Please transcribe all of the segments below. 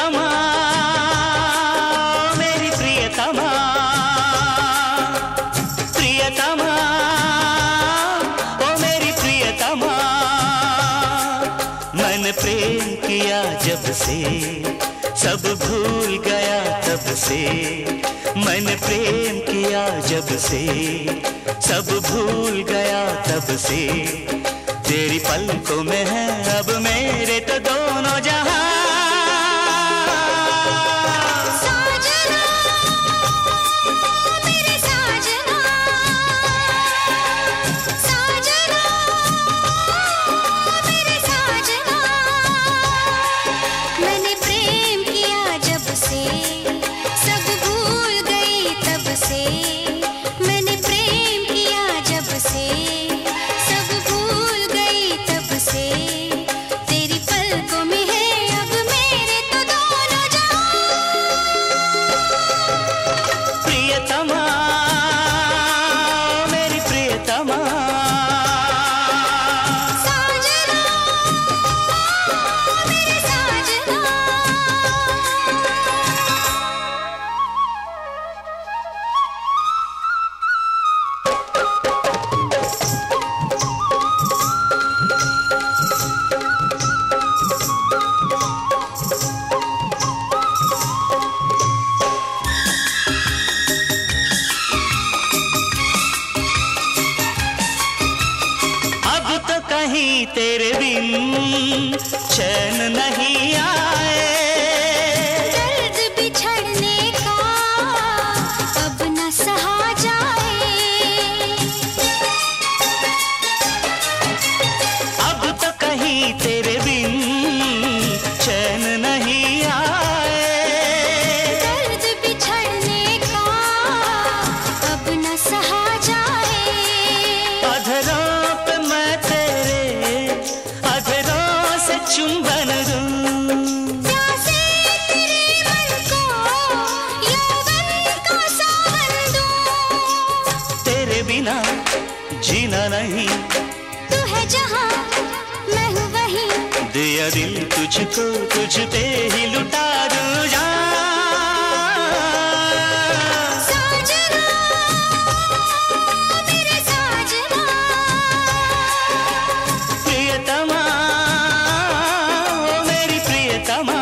प्रियतमा, मेरी प्रियतमा, प्रियतमा, ओ मेरी प्रियतमा। मैंने प्रेम किया जब से सब भूल गया तब से, मैंने प्रेम किया जब से सब भूल गया तब से। तेरी पलकों में है अब मेरे तो दोनों जहां। साजना मेरे साजना, साजना मेरे साजना। मैंने प्रेम किया जब से सब भूल गई तब से, मैंने प्रेम किया जब से सब भूल गई तब से। तेरी पलकों में है अब मेरे तो दोनों जहां। प्रियतमा, मेरी प्रियतमा, साजना मेरे साजना। अब तो कहीं तेरे बिन चैन नहीं आए। दर्द बिछड़ने का अब न सहा जाए। अब तो कहीं तेरे बिन चैन नहीं आए। दर्द बिछड़ने का अब न सहा जाए। अधरों पे मैं तेरे अधरों से चुंबन दूं। प्यासे तेरे मन को यौवन का सावन दूं। तेरे बिना जीना नहीं, तू है जहां मैं हूँ वहीं। दिया दिल तुझको तुझ पे ही लुटा दूं जान। साजना मेरे साजना, प्रियतमा, ओ मेरी प्रियतमा।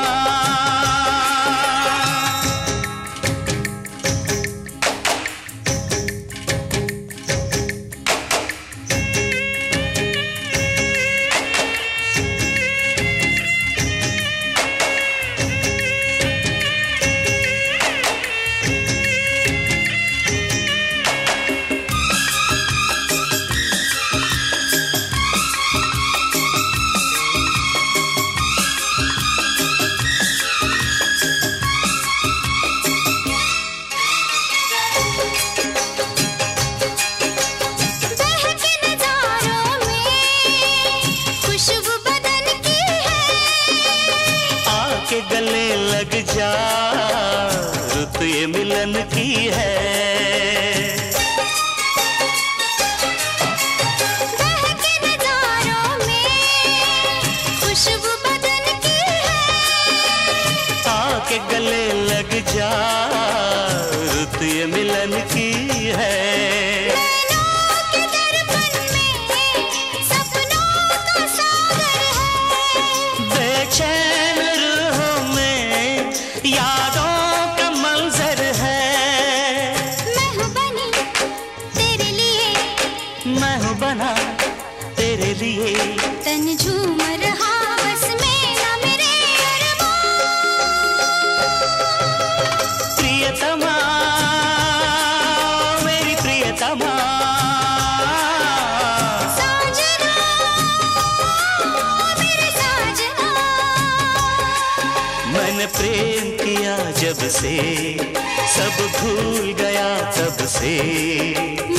बहके नजारों में खुशबू बदन की है। आके गले लग जा रुत ये मिलन की है। बहके नजारों में खुशबू बदन की है। आके गले लग जा रुत ये मिलन की है। नैनों के दर्पण में सपनों का सागर है। बेचैन रूहों में यादों का मंजर है। मैं हूँ बनी तेरे लिए, मैं हूँ बना तेरे लिए। तन झूम रहा बस मेरा मेरे अरमान। प्रियतमा, मेरी प्रियतमा, साजना मेरे साजना। मैंने प्रेम किया जब से सब भूल गया तब से।